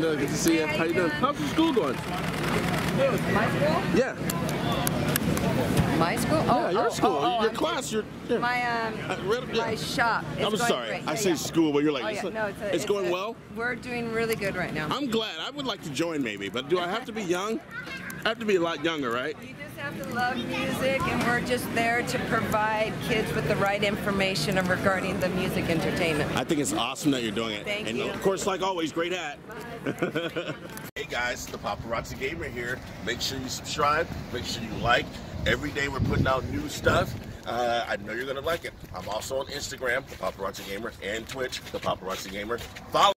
doing? Good to see you. How you doing? How's your school going? My school? Yeah. My school? Yeah, your school. Your class. Your my shop. I'm sorry. Great. I say school, but you're like, it's going well? We're doing really good right now. I'm glad. I would like to join maybe, but do I have to be young? I have to be a lot younger, right? You just have to love music, and we're just there to provide kids with the right information regarding the music entertainment. I think it's awesome that you're doing it. Thank you. And of course, like always, great hat. Hey guys, the Paparazzi Gamer here. Make sure you subscribe. Make sure you like. Every day we're putting out new stuff. I know you're going to like it. I'm also on Instagram, the Paparazzi Gamer, and Twitch, the Paparazzi Gamer. Follow